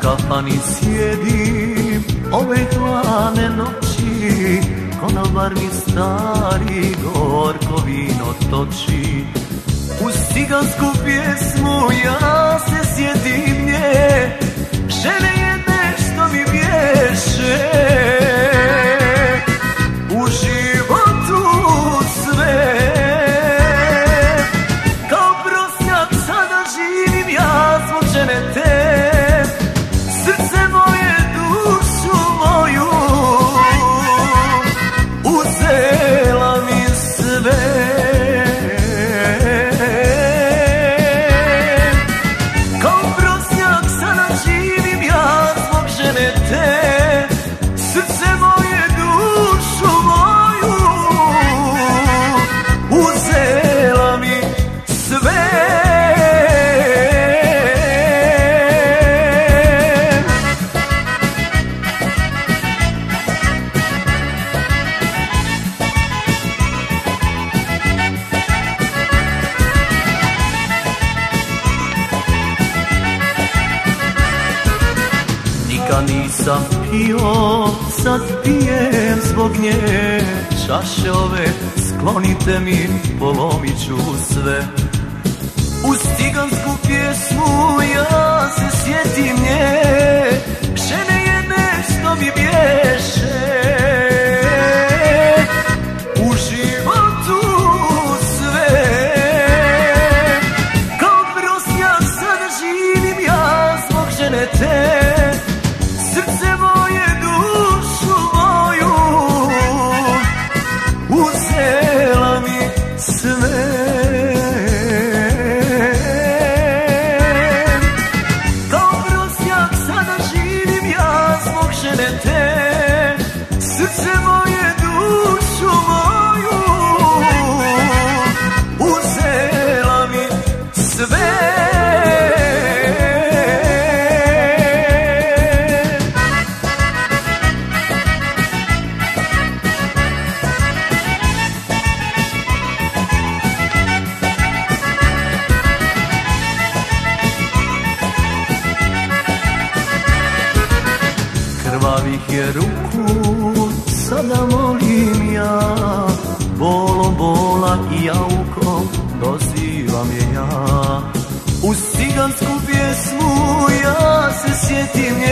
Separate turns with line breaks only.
kafani sjedim ove hladne noći, konobar mi stari gorko vino toči. Uz cigansku pjesmu ja se sjetim nje, žene jedne što mi bješe u životu sve. Kao prosjak sada živim ja zbog žene te, srce moje, dušu moju uzela mi sve. Kao prosjak sada živim ja zbog žene te, srce moje, dušu moju uzela mi sve. Nikad nisam pio, sad pijem zbog nje. Čaše ove sklonite mi, polomit ću sve. Uz cigansku pjesmu ja se sjetim nje, žene jedne što mi bješe u životu sve. Kao prosjak sada živim ja zbog žene te, srce moje, dušu moju uzela mi sve. Kao prosjak sada živim ja zbog žene te, srce moje, dušu moju uzela mi sve. Krvavih je ruku, sada molim ja, bolom bola i jaukom dozivam je ja. Uz cigansku pjesmu ja se sjetim